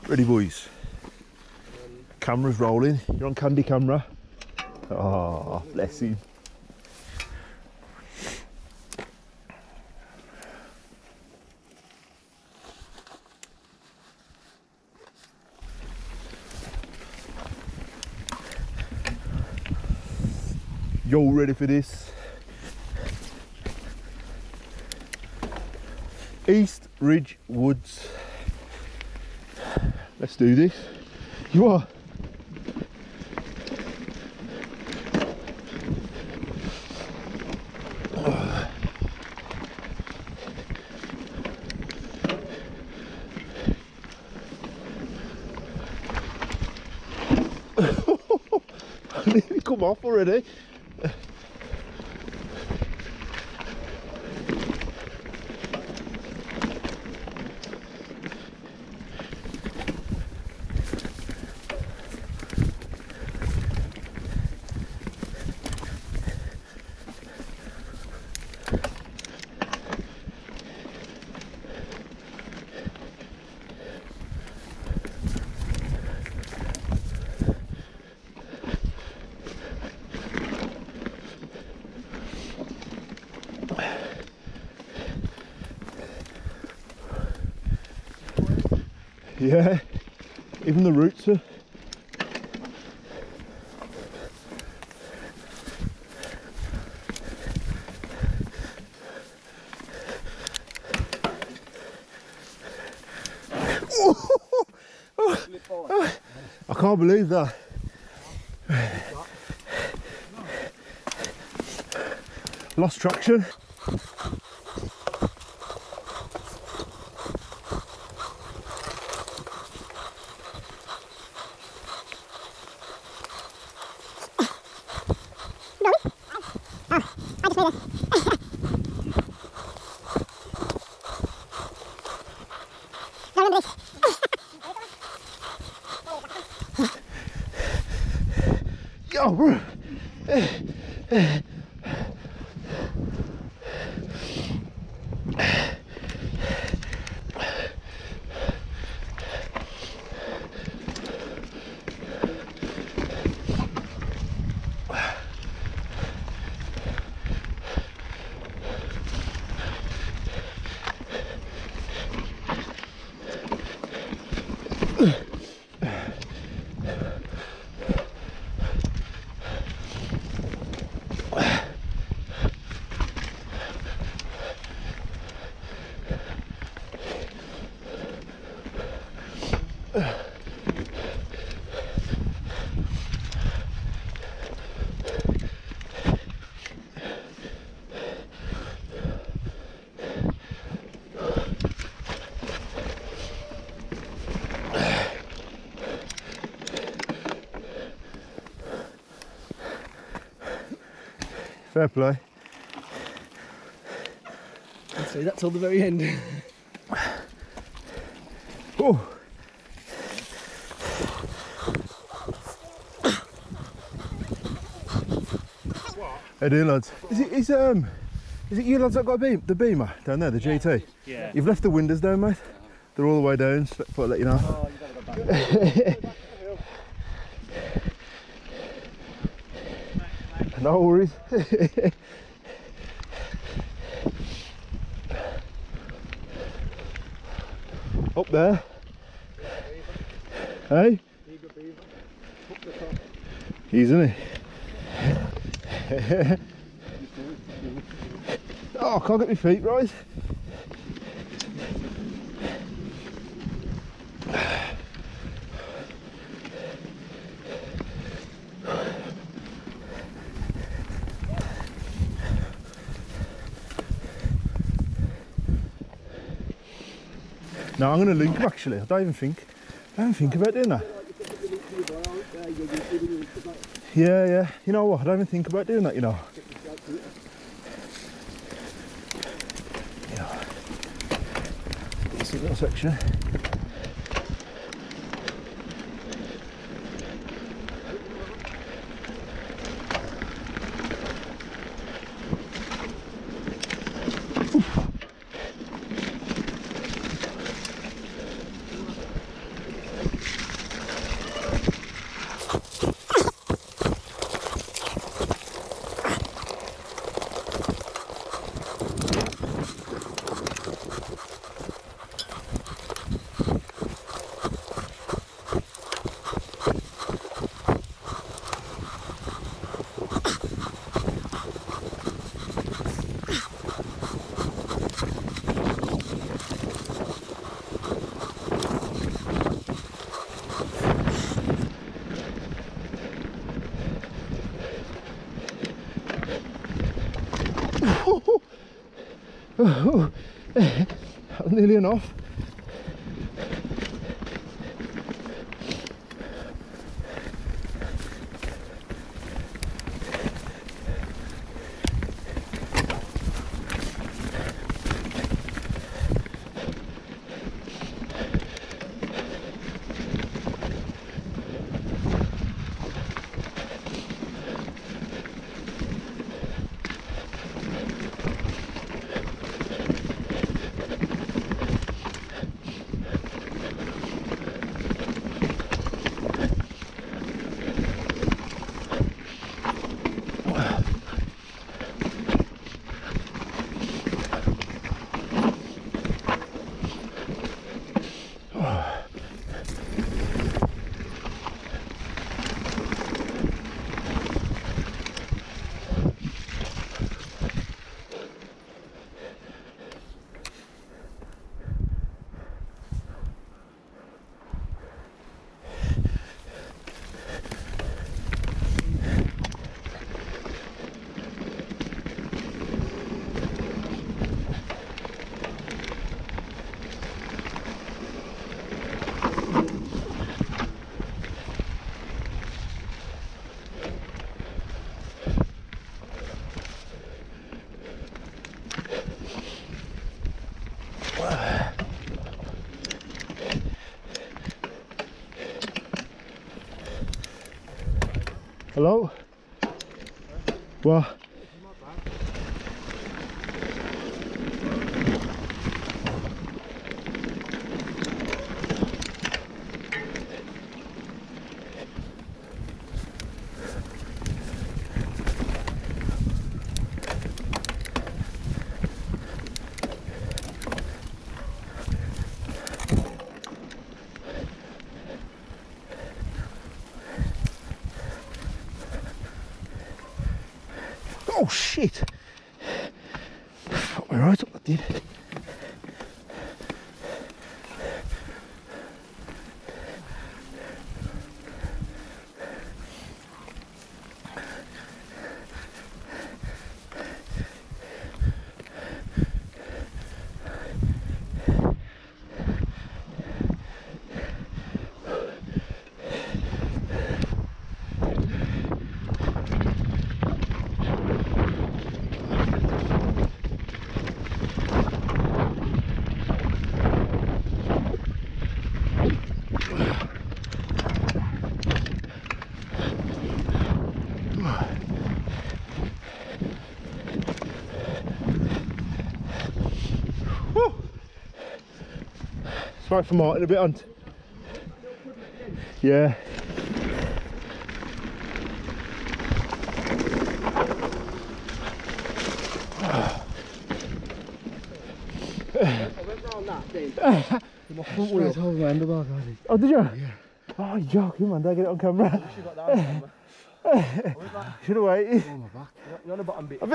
Ready, boys? Camera's rolling. You're on Candy camera. Oh, bless him. You all ready for this? East Ridge Woods. Let's do this. You are. I nearly come off already. Yeah, even the roots are. I can't believe that. Lost traction. Yo, bro. Fair play. I'd say that till the very end. Oh. How you doing, lads? Is it you lads that got the Beamer down there, the GT? Yeah. You've left the windows down, mate. They're all the way down. So thought I'd let you know. Oh, you gotta go back. No worries. Up there. Hey? He's in it. Oh, I can't get my feet right. No, I'm going to link them actually. I don't even think about doing that. Yeah. You know what? I don't even think about doing that, you know. Decent little section. That was nearly enough. Hello? What? Oh shit! Fuck me right up, that did. It's right for Martin a bit, Hunt. Yeah. I went round that thing. My front wheel over my handlebar, guys. Oh, did you? Yeah. Oh, you're joking, man. Did I get it on camera? I wish you got that on camera. Should have waited. Oh, my back. You're on the bottom bit.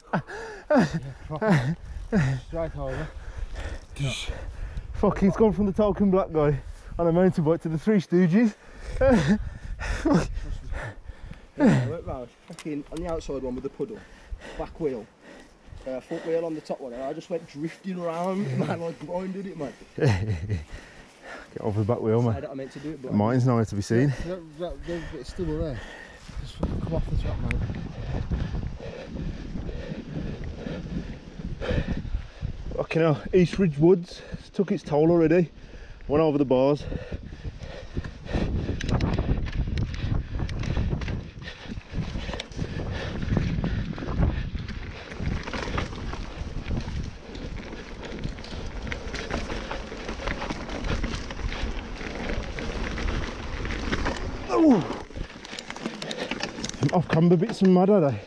Yeah, Straight over. fuck, he's gone from the token black guy on a motorbike to the Three Stooges. I went round, fucking on the outside one with the puddle, back wheel, front wheel on the top one, and I just went drifting around, man, like grinded it, man. Get off the back wheel, man. I meant to do it, but Mine's nowhere to be seen. that bit's still there. Just fucking come off the track, man. Fucking hell, Eastridge Woods took its toll already. Went over the bars. Oh! Off camber bits and mad, are they?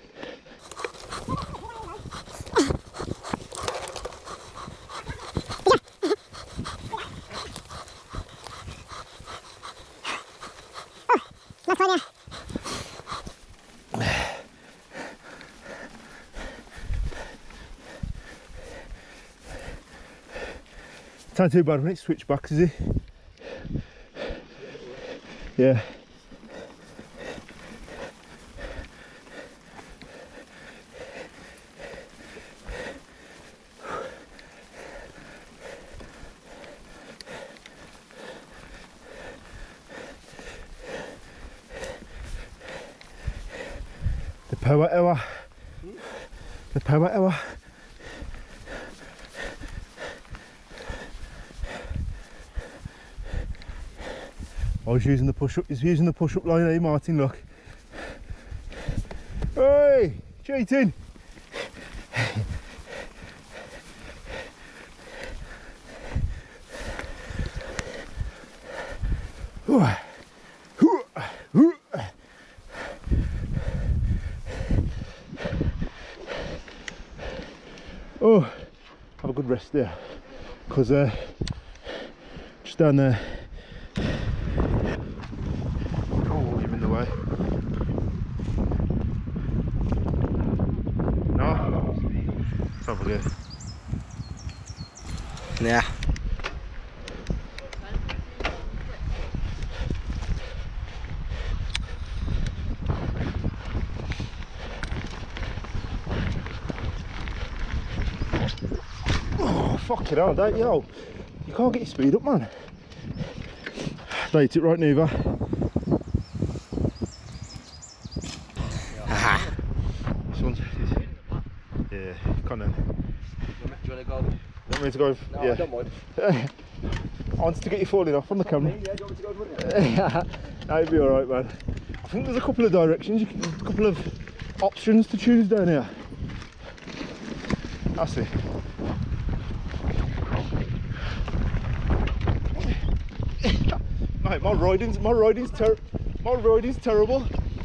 It's not too bad when it switch backs, is it? Yeah. power hour. The power hour. I was using the push-up. He's using the push-up line, eh, Martin? Look. Hey, cheating. Oh, have a good rest there, because just down there. Oh, you're in the way. No, let's have a go. Yeah. Oh, fuck it out, don't you? You can't get your speed up, man. Date it right, Neva. This one's. Yeah, come on then. Do you want to go? Want me to go? No, Yeah. I don't mind. I wanted to get you falling off on the camera. Yeah, do you want me to go, wouldn't you? That'd be alright, man. I think there's a couple of directions, a couple of options to choose down here. I see. Mate, my riding's terrible.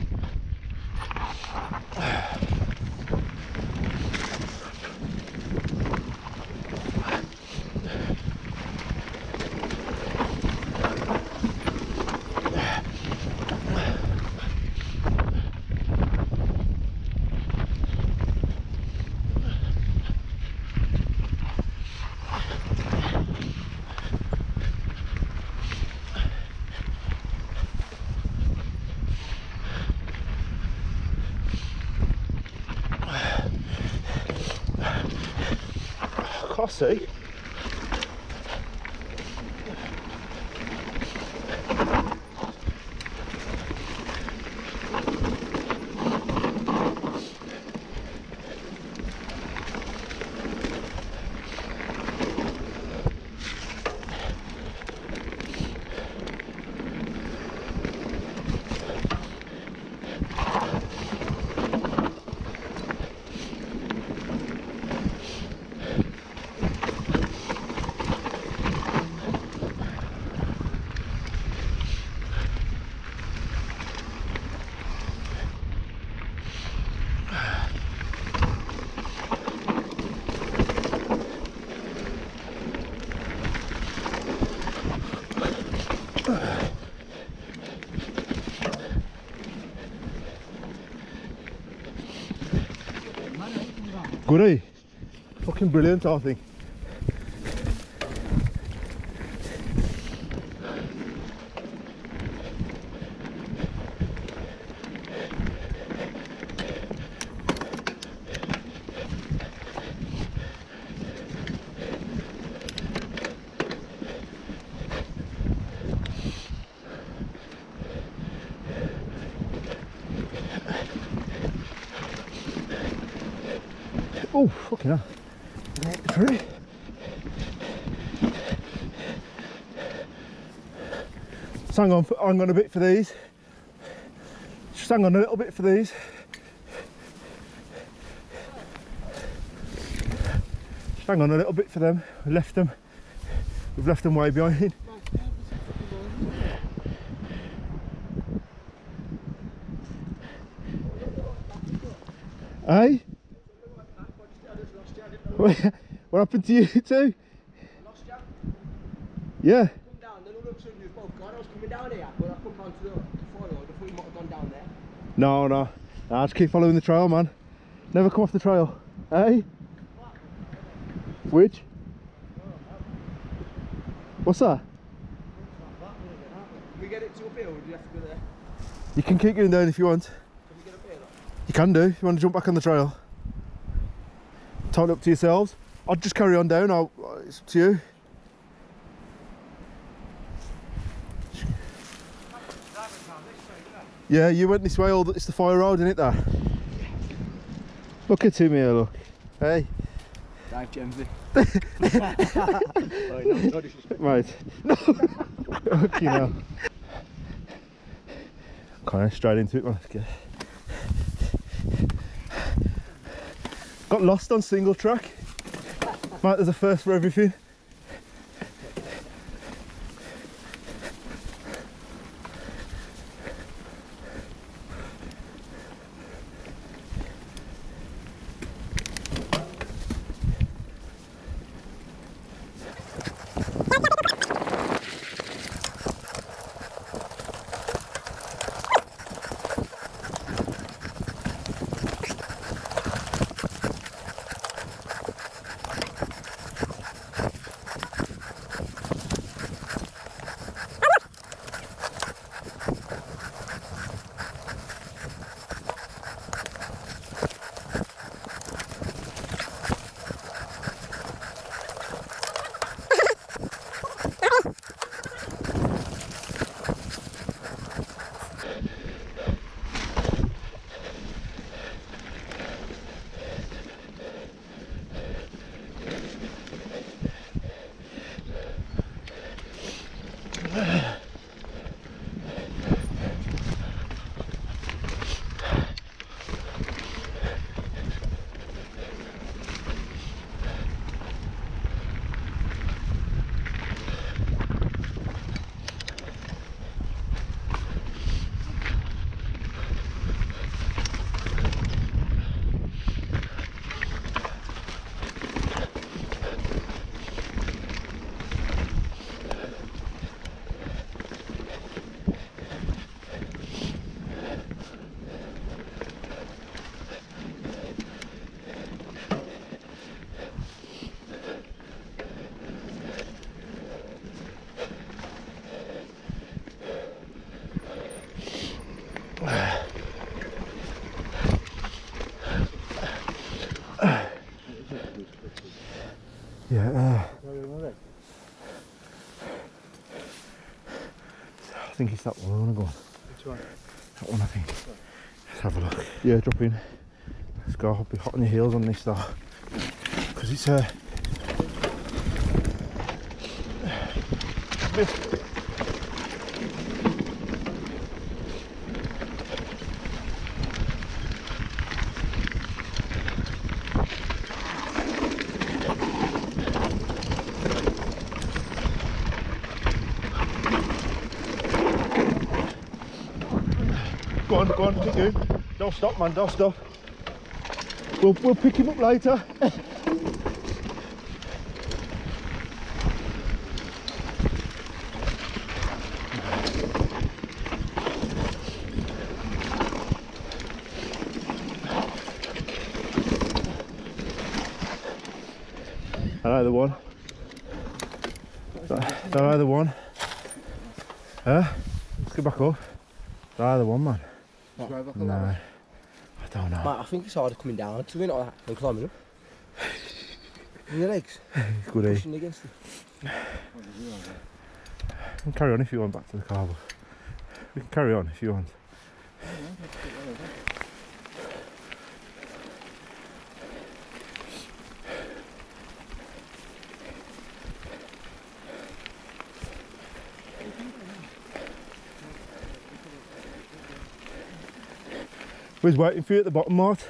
I see. Good, eh? Fucking brilliant, I think. Oh, fucking hell. Tree. Just hang on a bit for these. Just hang on a little bit for these. Just hang on a little bit for them. We've left them way behind. Hey? What happened to you too? Lost you. Yeah. Come down, then all of a sudden you've both gone. I was coming down here, but I come onto the foil. I thought you might have gone down there. No, nah, just keep following the trail, man. Never come off the trail. Hey? Which? What's that? Can we get it to up here, or do you have to go there? You can keep going down if you want. Can we get up here, though? You can do, if you want to jump back on the trail. Totally up to yourselves. I'd just carry on down, it's up to you. Yeah, you went this way, it's the fire road, isn't it there? Look at him here, look. Hey. Dive Genvi. Right. No. Okay, now. Kind of straight into it, man. Let's get. Got lost on single track. Mate, there's a first for everything. Yeah, I think it's that one I want to go on. Which one? That one, I think. Let's have a look. Yeah, drop in. Let's go. I'll be hot on your heels on this though. Because it's Go on, keep going. Don't stop, man, don't stop. We'll pick him up later. Another one. Another one. Let's go back up. Another one, man. No, I don't know. Mate, I think it's harder coming down to it like that than climbing up. In your legs. Good, eh? Pushing against it. We can carry on if you want back to the car. But we can carry on if you want. We was waiting for you at the bottom, Mart.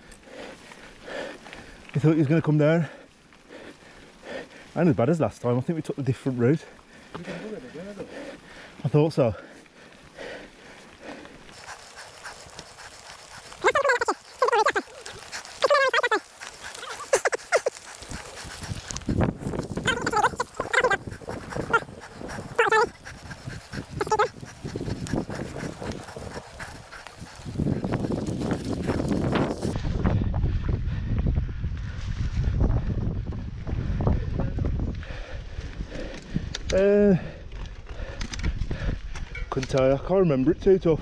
We thought you was going to come down. Ain't as bad as last time. I think we took a different route. I thought so. Couldn't tell you, I can't remember it too tough.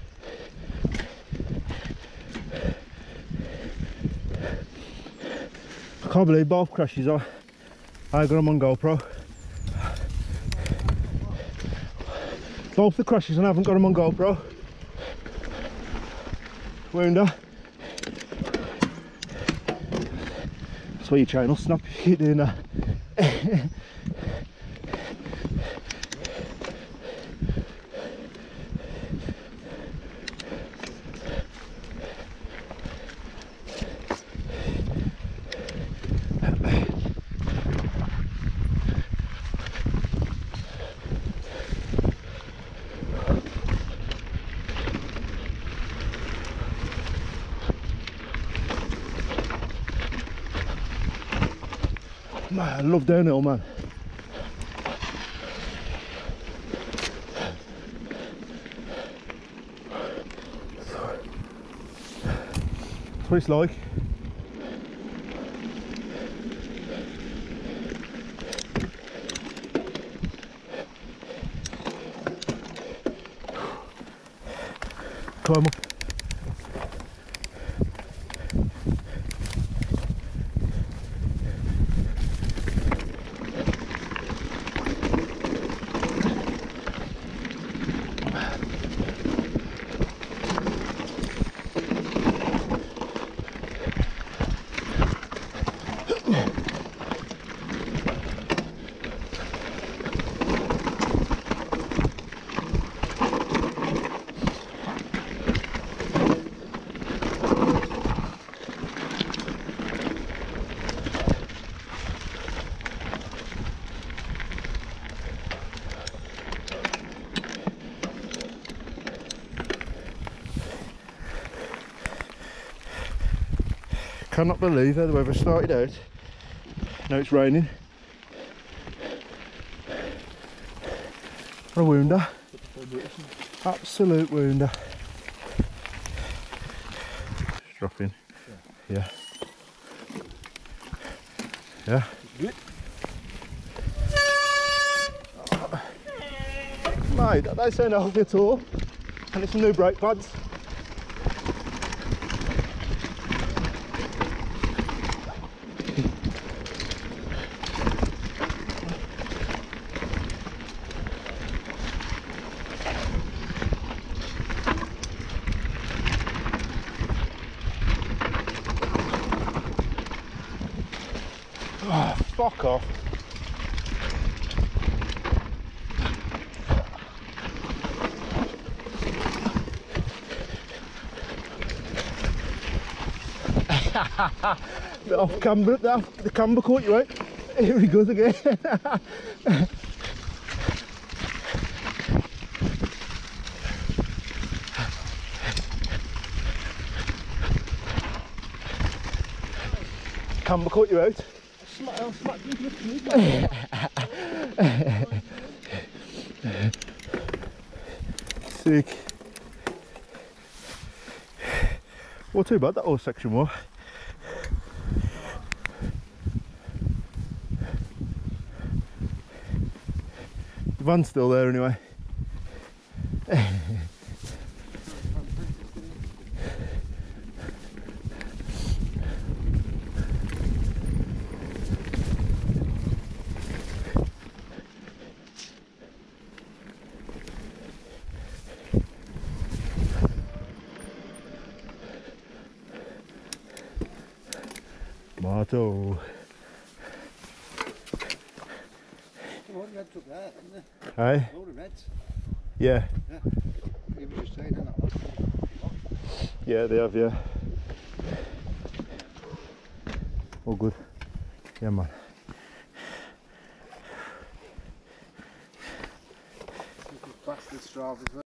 I can't believe both crashes I got them on GoPro. Both the crashes and I haven't got them on GoPro. Wounder. That's why your chain will snap if you keep doing that. Man, I love downhill, man. That's what it's like. Climb up. Cannot believe how the weather started out. Now it's raining. What a wounder. Absolute wounder. Just drop in. Yeah. Yeah. Mate, that don't sound healthy at all. And it's some new brake pads. Oh, fuck off. Off camber, the camber caught you out. Here he goes again. Camber caught you out. I'll smack you into the Sick. Well, too bad that whole section was. The van's still there anyway. Marto. What red took that, isn't it? Hey? All the reds. Yeah. Yeah. You were just saying that. Yeah, they have, yeah. All good. Yeah, man. Bastard Strava as well.